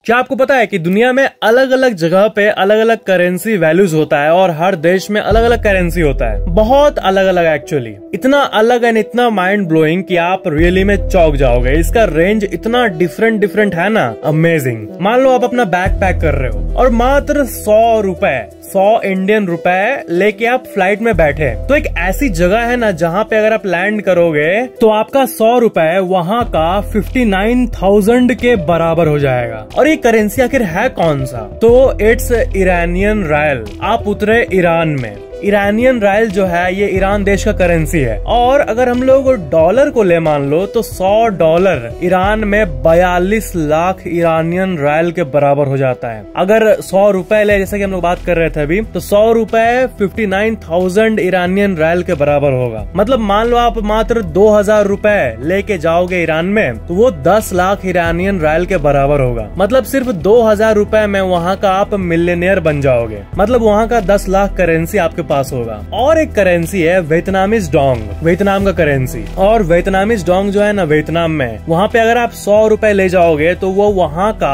क्या आपको पता है कि दुनिया में अलग अलग जगह पे अलग अलग करेंसी वैल्यूज होता है और हर देश में अलग अलग करेंसी होता है, बहुत अलग अलग एक्चुअली, इतना अलग एंड इतना माइंड ब्लोइंग कि आप रियली में चौंक जाओगे। इसका रेंज इतना डिफरेंट डिफरेंट है ना, अमेजिंग। मान लो आप अपना बैग पैक कर रहे हो और मात्र 100 इंडियन रुपए लेके आप फ्लाइट में बैठे, तो एक ऐसी जगह है ना जहाँ पे अगर आप लैंड करोगे तो आपका 100 रुपए वहाँ का 59,000 के बराबर हो जाएगा। और ये करेंसी आखिर है कौन सा? तो इट्स ईरानियन रायल। आप उतरे ईरान में, ईरानियन रायल जो है ये ईरान देश का करेंसी है। और अगर हम लोग डॉलर को ले मान लो तो $100 ईरान में 42 लाख ईरानियन रायल के बराबर हो जाता है। अगर 100 रुपए ले, जैसे कि हम लोग बात कर रहे थे अभी, तो 100 रुपए 59,000 ईरानियन रायल के बराबर होगा। मतलब मान लो आप मात्र 2,000 रुपए लेके जाओगे ईरान में तो वो 10 लाख ईरानियन रायल के बराबर होगा। मतलब सिर्फ 2,000 रुपए में वहाँ का आप मिलियनियर बन जाओगे। मतलब वहाँ का 10 लाख करेंसी आपके पास होगा। और एक करेंसी है वियतनामीज डोंग, वियतनाम का करेंसी। और वियतनामीज डोंग जो है ना वियतनाम में, वहाँ पे अगर आप 100 रुपए ले जाओगे तो वो वहाँ का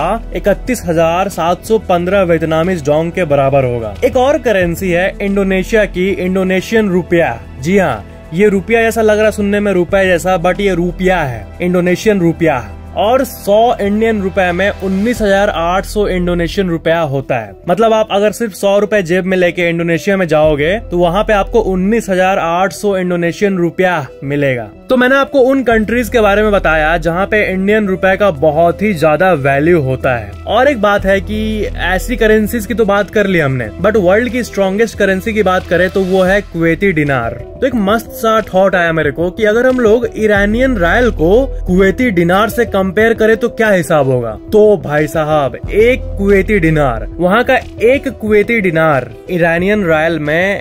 31,715 वियतनामीज डोंग के बराबर होगा। एक और करेंसी है इंडोनेशिया की, इंडोनेशियन रुपया। जी हाँ, ये रुपया जैसा लग रहा सुनने में, रुपए जैसा, बट ये रुपया है, इंडोनेशियन रुपया। और 100 इंडियन रुपए में 19,800 इंडोनेशियन रुपया होता है। मतलब आप अगर सिर्फ 100 रुपए जेब में लेके इंडोनेशिया में जाओगे तो वहाँ पे आपको 19,800 इंडोनेशियन रुपया मिलेगा। तो मैंने आपको उन कंट्रीज के बारे में बताया जहाँ पे इंडियन रुपए का बहुत ही ज्यादा वैल्यू होता है। और एक बात है कि ऐसी करेंसीज की तो बात कर ली हमने, बट वर्ल्ड की स्ट्रॉन्गेस्ट करेंसी की बात करें तो वो है कुवैती दिनार। तो एक मस्त सा थॉट आया मेरे को कि अगर हम लोग ईरानियन रायल को कुवैती दिनार से कंपेयर करें तो क्या हिसाब होगा। तो भाई साहब, एक कुवैती दिनार, वहाँ का एक कुवैती दिनार ईरानियन रायल में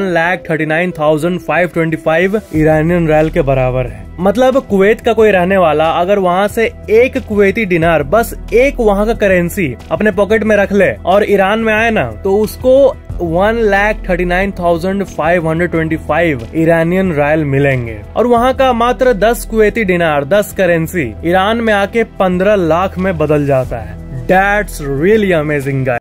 1,39,525 ईरानियन रायल के बराबर है। मतलब कुवैत का कोई रहने वाला अगर वहाँ से एक कुवैती दिनार, बस एक वहाँ का करेंसी अपने पॉकेट में रख ले और ईरान में आए ना, तो उसको 1,39,525 ईरानियन रायल मिलेंगे। और वहाँ का मात्र 10 कुवैती दिनार, 10 करेंसी ईरान में आके 15 लाख में बदल जाता है। That's really amazing guys।